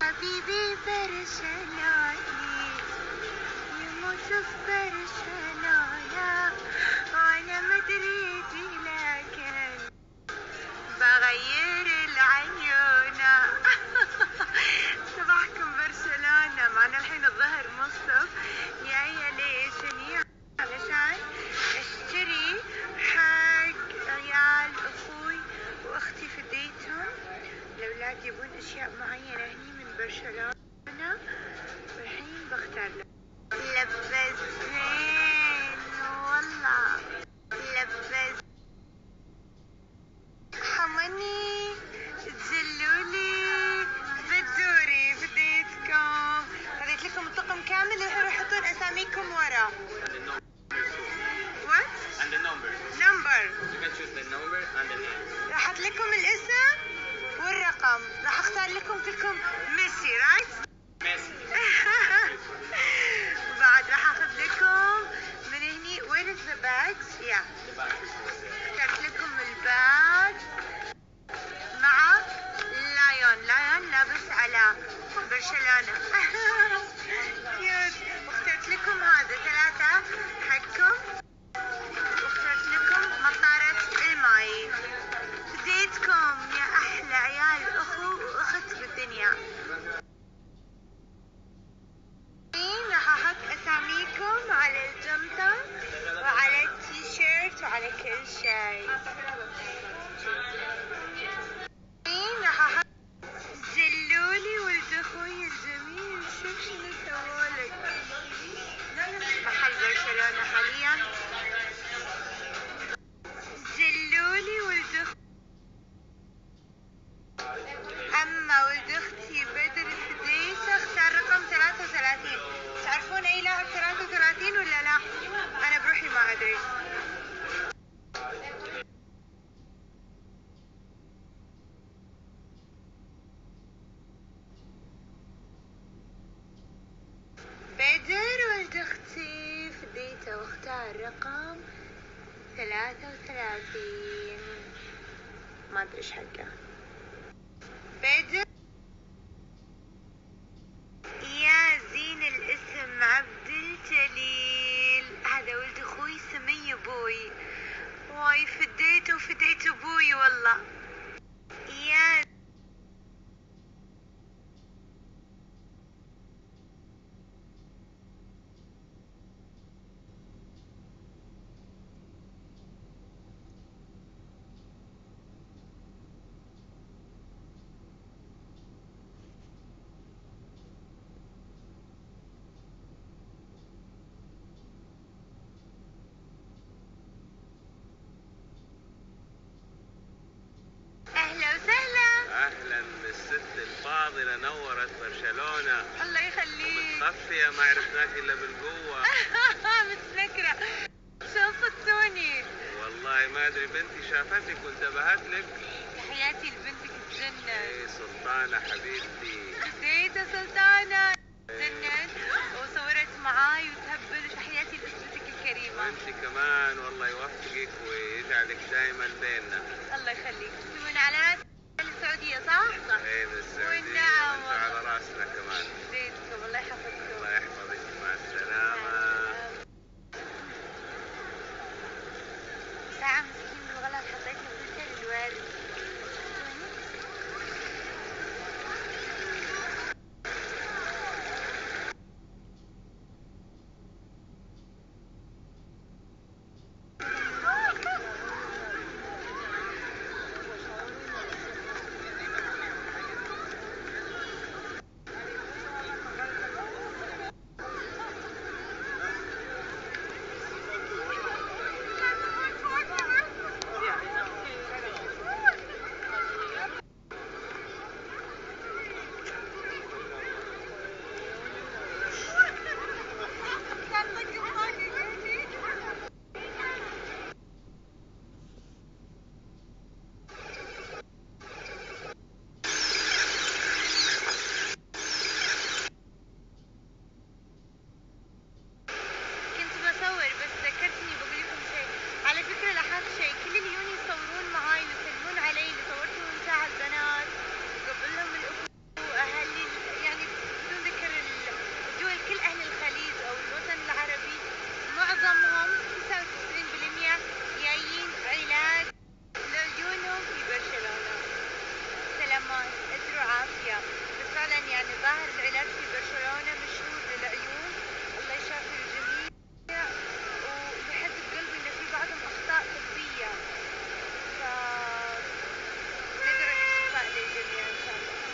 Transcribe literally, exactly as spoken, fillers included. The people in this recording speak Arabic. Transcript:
حبيبي برشلوني يموت في برشلونة وانا مدريدي لكن بغير العيونة. صباحكم برشلونة. معنا الحين الظهر منصف جاية ليش؟ هني علشان اشتري حق عيال اخوي واختي في ديتهم. الاولاد يبون اشياء معينة هني من برشلونة والحين بختار لهم. لبس زين والله لبس حمني تزلولي بتزوري بديتكم. خذيت لكم الطقم كامل. الحين راح يحطون اساميكم ورا. What? And the number. Number. You can choose the number and the name. راح احط لكم الاسم والرقم. راح اختار لكم كلكم ميسي رايت؟ ميسي. بعد راح اخذ لكم من هني. وين ذا باجز؟ يا اخترت لكم الباج مع لايون. لايون لابس على برشلونة. كيوت. واخترت لكم هذا ثلاثة حقكم. واخترت لكم مطارة الماي. بديتكم يا احلى عيال اخو واخت بالدنيا. راح احط اساميكم على الجنطة وعلى التيشيرت وعلى كل شيء. راح احط زلولي ولد اخوي الجميل. شوف شنو سوالك. محل برشلونة حاليا. زلولي ولد اخوي. اما ولد اختي بدر الحديثة اختار رقم ثلاثة وثلاثين. تعرفون اي لاعب ثلاثة وثلاثين ولا لا؟ انا بروحي ما ادري. بدر ولد اختي فديته واختار رقم ثلاثة وثلاثين. ما ادري ايش حقه. بدر يا زين الاسم عبد الجليل. هذا ولد اخوي سمي ابوي. واي فديته وفديت ابوي والله. يا اهلا وسهلا. اهلا بالست الفاضله، نورت برشلونه. الله يخليك. متخفيه ما عرفناك الا بالقوه. متنكرة. شوفتوني. والله ما ادري، بنتي شافتك وانتبهت لك. تحياتي لبنتك تجنن. ايه سلطانه حبيبتي. بديت سلطانة تجنن وصورت معاي وتهبل. وتحياتي لاسرتك الكريمة. وانت كمان والله يوفقك ويجعلك دائما بيننا. الله يخليك. تسوون على راس السعودية صح؟ صح. ايه بالسعوديه. والنعم. وانتوا على راسنا كمان. بديتكم. الله يحفظكم. الله يحفظك. مع السلامه. ساعة مسكين بالغلط حطيت له فلتر الورد. فعلا يعني ظاهر العلاج في برشلونة مشهور للعيون، الله يشافي الجميع. وبحس بقلبي إن في بعضهم أخطاء طبية، فندعو للشفاء للجميع إن شاء الله.